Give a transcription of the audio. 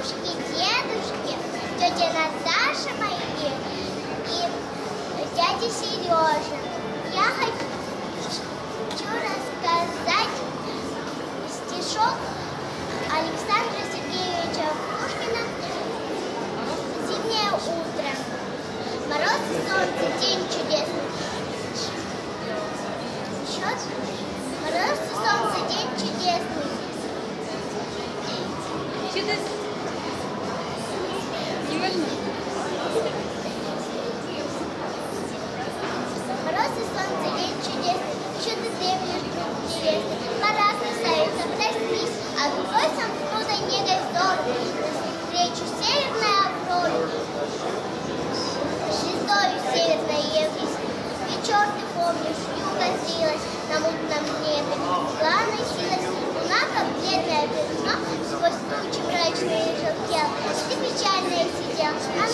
бабушки, дедушки, тетя Наташа мои и дядя Сережа. Я хочу рассказать стишок Александра Сергеевича Пушкина «Зимнее утро». Мороз и солнце, день чудесный. Счет. Мороз и солнце, день чудесный. Не важно. Мороз и солнце, день чудесный. Еще ты дремлешь, друг невесты. Пора, красавица, проснись. А другой сомкнутой негой взору навстречу северной авроры. Звездою северной явись. Вечер ты помнишь, юга злилась на мутном небе. Мгла носилась, луна, как бледное пятно, сквозь тучи мрачные желтел. Ты печальная сидел,